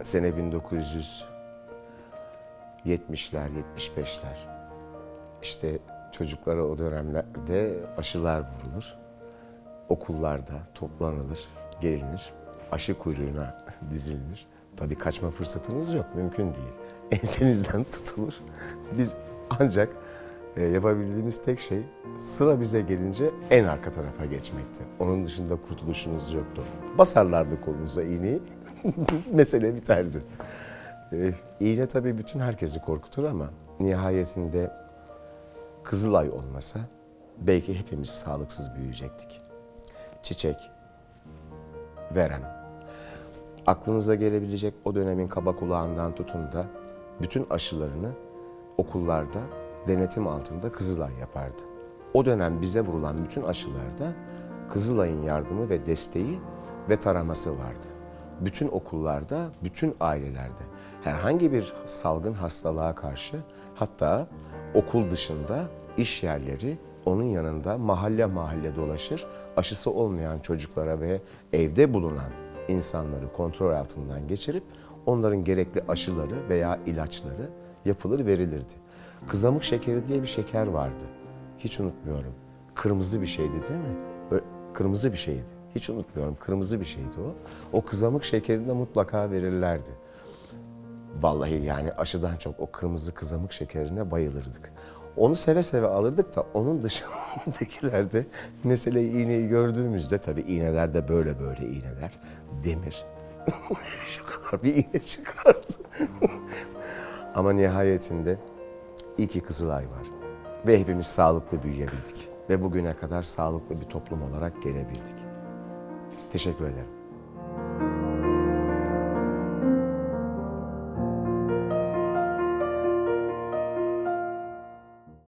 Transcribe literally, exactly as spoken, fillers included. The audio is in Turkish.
Sene bin dokuz yüz yetmişler, yetmiş beşler. İşte çocuklara o dönemlerde aşılar vurulur. Okullarda toplanılır, gelinir. Aşı kuyruğuna dizilir. Tabii kaçma fırsatınız yok, mümkün değil. Ensenizden tutulur. Biz ancak e, yapabildiğimiz tek şey sıra bize gelince en arka tarafa geçmekti. Onun dışında kurtuluşunuz yoktu. Basarlardı kolunuza iğneyi, mesele biterdi. E, iğne tabii bütün herkesi korkutur ama nihayetinde Kızılay olmasa belki hepimiz sağlıksız büyüyecektik. Çiçek, verem, aklınıza gelebilecek o dönemin kaba kulağından tutun da bütün aşılarını okullarda denetim altında Kızılay yapardı. O dönem bize vurulan bütün aşılarda Kızılay'ın yardımı ve desteği ve taraması vardı. Bütün okullarda, bütün ailelerde herhangi bir salgın hastalığa karşı, hatta okul dışında iş yerleri onun yanında mahalle mahalle dolaşır, aşısı olmayan çocuklara ve evde bulunan insanları kontrol altından geçirip onların gerekli aşıları veya ilaçları yapılır, verilirdi. Kızamık şekeri diye bir şeker vardı. Hiç unutmuyorum. Kırmızı bir şeydi değil mi? Böyle, kırmızı bir şeydi. Hiç unutmuyorum. Kırmızı bir şeydi o. O kızamık şekerini de mutlaka verirlerdi. Vallahi yani aşıdan çok o kırmızı kızamık şekerine bayılırdık. Onu seve seve alırdık da onun dışındakilerde meseleyi, iğneyi gördüğümüzde, tabii iğneler de böyle böyle iğneler, demir. Şu kadar bir iğne çıkardı. Ama nihayetinde iyi ki Kızılay var. Ve hepimiz sağlıklı büyüyebildik. Ve bugüne kadar sağlıklı bir toplum olarak gelebildik. Teşekkür ederim.